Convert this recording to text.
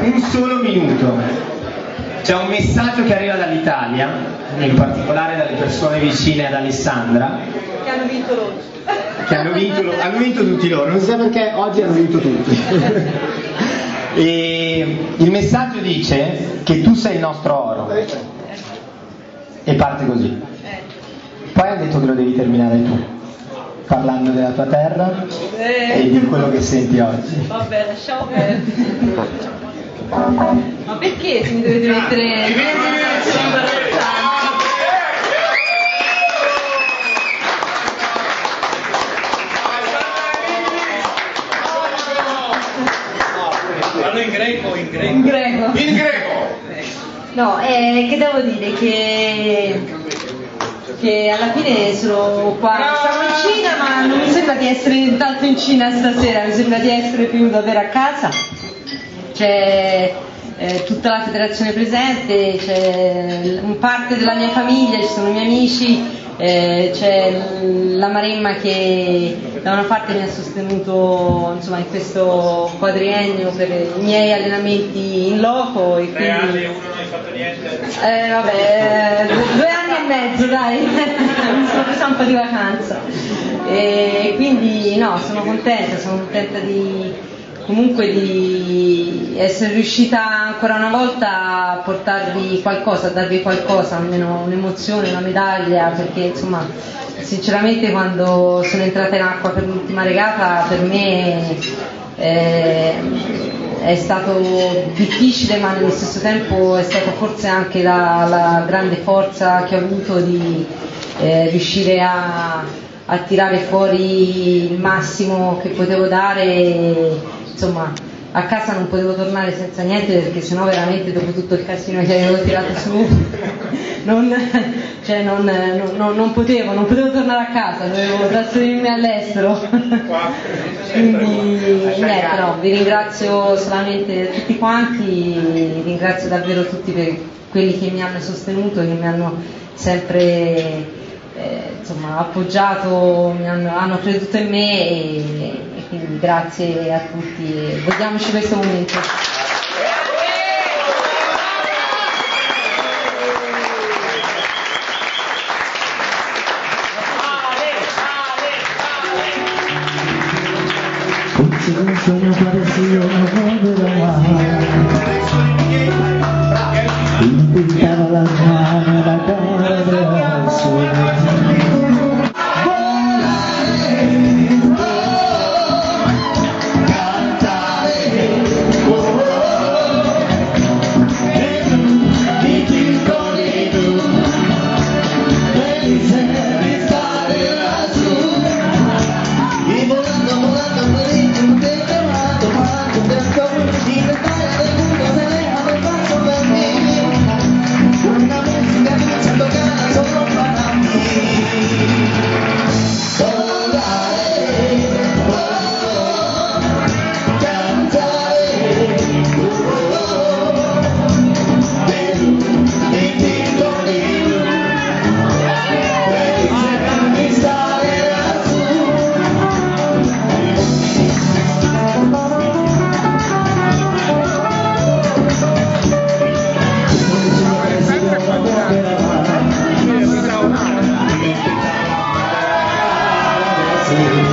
un solo minuto. C'è un messaggio che arriva dall'Italia, in particolare dalle persone vicine ad Alessandra, che hanno vinto l'oggi. Hanno vinto tutti loro, non si sa perché oggi hanno vinto tutti. E il messaggio dice che tu sei il nostro oro. E parte così. Poi hanno detto che lo devi terminare tu, parlando della tua terra e di quello che senti oggi. Vabbè, lasciamo perdere. Ma perché se mi dovete mettere Parlo in greco o in greco? in greco? In greco! No, che devo dire che alla fine sono qua, siamo in Cina, ma non mi sembra di essere tanto in Cina stasera, mi sembra di essere più davvero a casa. C'è tutta la federazione presente, c'è parte della mia famiglia, ci sono i miei amici, c'è la Maremma che da una parte mi ha sostenuto insomma in questo quadriennio per i miei allenamenti in loco e 3 anni quindi e uno non hai fatto niente. vabbè, 2 anni e mezzo dai, mi sono presa un po' di vacanza e quindi no, sono contenta di essere riuscita ancora una volta a portarvi qualcosa, a darvi qualcosa, almeno un'emozione, una medaglia, perché insomma sinceramente quando sono entrata in acqua per l'ultima regata per me è stato difficile, ma nello stesso tempo è stata forse anche la grande forza che ho avuto di riuscire a tirare fuori il massimo che potevo dare. Insomma, a casa non potevo tornare senza niente perché sennò veramente dopo tutto il casino che avevo tirato su non potevo tornare a casa, dovevo trasferirmi all'estero. Quindi niente, no, vi ringrazio solamente tutti quanti, ringrazio davvero tutti per quelli che mi hanno sostenuto, che mi hanno sempre insomma appoggiato, hanno creduto in me e quindi grazie a tutti e godiamoci questo momento. Un sueño parecido no volverá y pintaba las manos la cara del sueño. Sì.